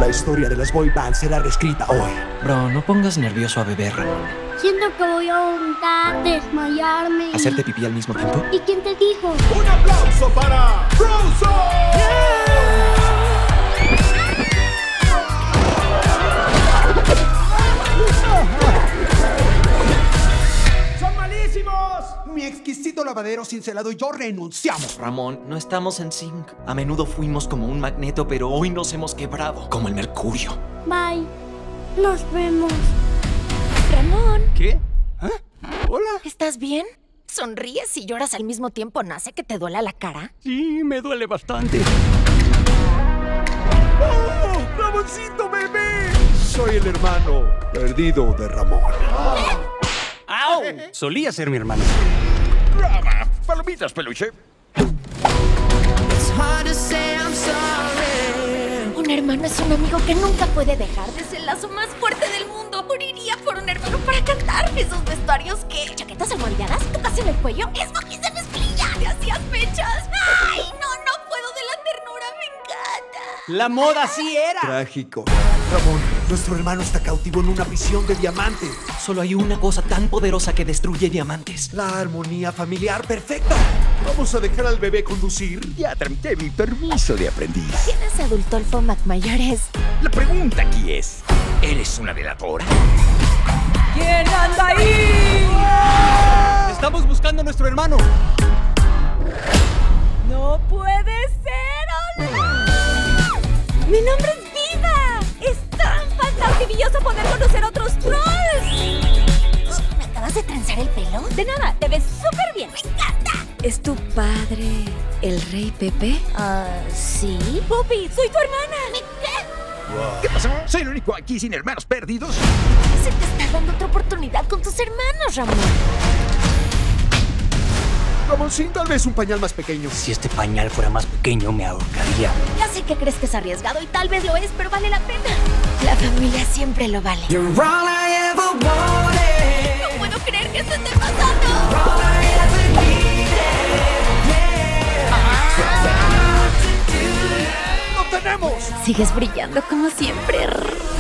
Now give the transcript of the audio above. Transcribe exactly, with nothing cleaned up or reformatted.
La historia de las boy bands será reescrita hoy. Bro, no pongas nervioso a bebé, Ramón. Siento que voy a vomitar, desmayarme. ¿Hacerte pipí al mismo tiempo? ¿Y quién te dijo? ¡Un aplauso para Frozen! ¡Son malísimos! Mi exquisito lavadero cincelado y yo renunciamos. Ramón, no estamos en sync. A menudo fuimos como un magneto, pero hoy nos hemos quebrado, como el mercurio. Bye. Nos vemos. Ramón, ¿Qué? ¿Ah? ¿Hola? ¿estás bien? ¿Sonríes y lloras al mismo tiempo? ¿No hace que te duela la cara? Sí, me duele bastante. ¡Oh! ¡Ramoncito, bebé! Soy el hermano perdido de Ramón. ¡Au! Solía ser mi hermano. Rama, palomitas, peluche. Un hermano es un amigo que nunca puede dejar de ser el lazo más fuerte del mundo. Moriría por un hermano para cantar esos vestuarios que... chaquetas almohadilladas, tocas en el cuello, esmojis en mezclilla, te hacías pechas. ¡Ay, no, no puedo de la ternura, me encanta! La moda sí era. Trágico. Ramón, nuestro hermano está cautivo en una prisión de diamante. Solo hay una cosa tan poderosa que destruye diamantes. La armonía familiar perfecta. ¿Vamos a dejar al bebé conducir? Ya tramité mi permiso de aprendiz. ¿Tienes Adultolfo McMayores? La pregunta aquí es, ¿eres una delatora? ¿Quién anda ahí? Estamos buscando a nuestro hermano. ¡No puede ser! ¡Hola! ¡Mi nombre es Viva! ¡Es tan fantastivilloso poder conocer a otros trolls! ¿Me acabas de trenzar el pelo? De nada, te ves súper bien. ¡Me encanta! ¿Es tu padre el rey Pepe? Ah, ¿sí? ¡Pupi, soy tu hermana! ¿Me qué? ¿Qué pasó? ¿Soy el único aquí sin hermanos perdidos? Se te está dando otra oportunidad con tus hermanos, Ramón. Ramoncín, tal vez un pañal más pequeño. Si este pañal fuera más pequeño, me ahorcaría. Ya sé que crees que es arriesgado y tal vez lo es, pero vale la pena. La familia siempre lo vale. No puedo creer que esto esté pasando. ¡Lo tenemos! Sigues brillando como siempre.